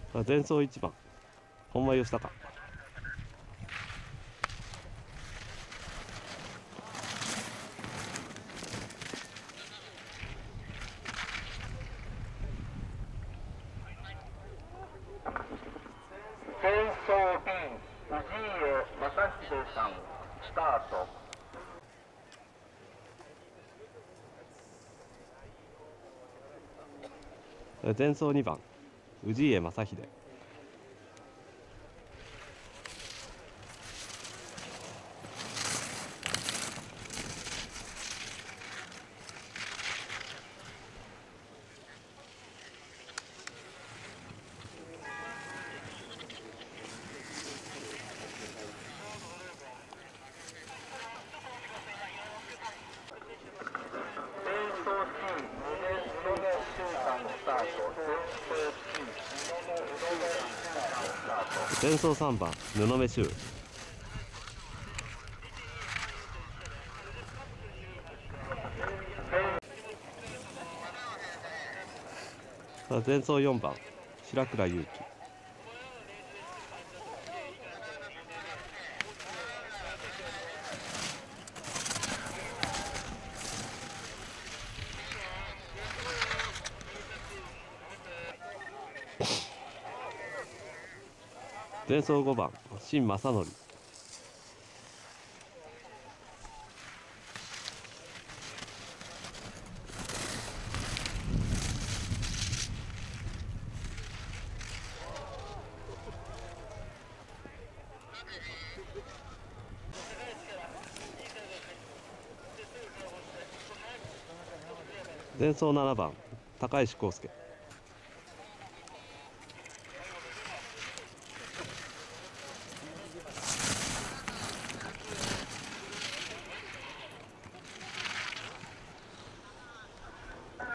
前走1番本間義孝。 前走 B 氏家正秀さんスタート。 前走2番氏家正秀。前走3番布目修。前走4番白倉優輝。前走5番新正則。前走7番高石康介。